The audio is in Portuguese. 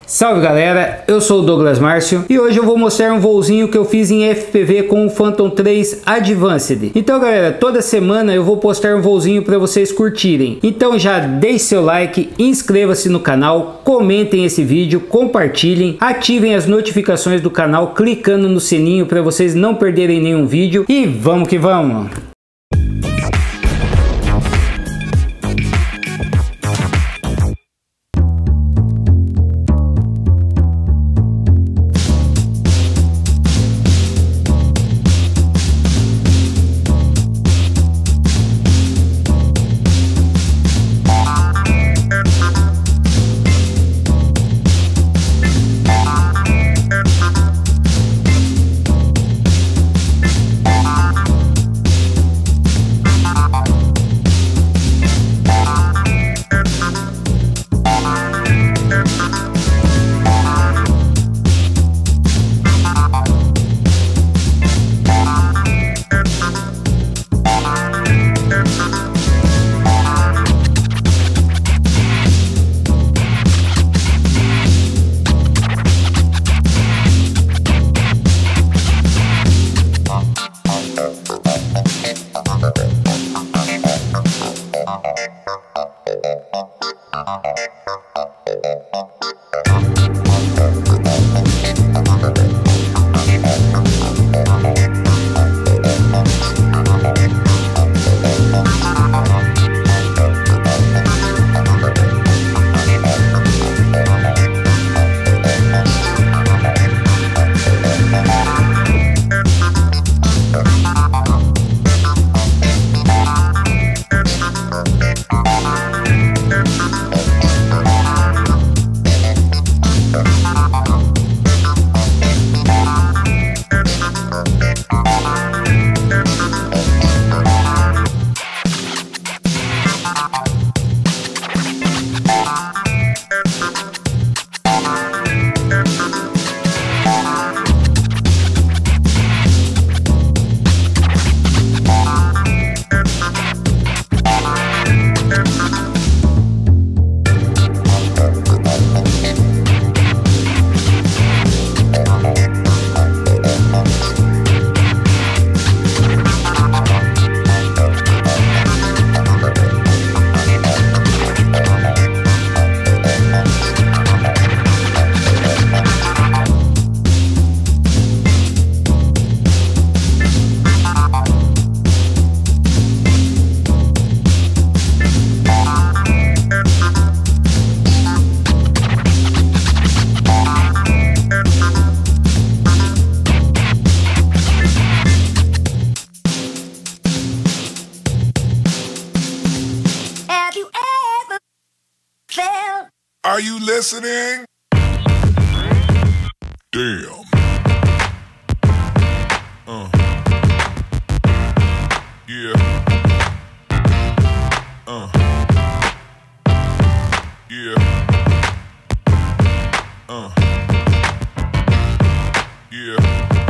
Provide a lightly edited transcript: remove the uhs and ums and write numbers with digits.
Salve galera, eu sou o Douglas Márcio e hoje eu vou mostrar um voozinho que eu fiz em FPV com o Phantom 3 Advanced. Então galera, toda semana eu vou postar um voozinho para vocês curtirem. Então já deixe seu like, inscreva-se no canal, comentem esse vídeo, compartilhem, ativem as notificações do canal clicando no sininho para vocês não perderem nenhum vídeo e vamos que vamos! Are you listening? Damn. Yeah. Yeah. Yeah.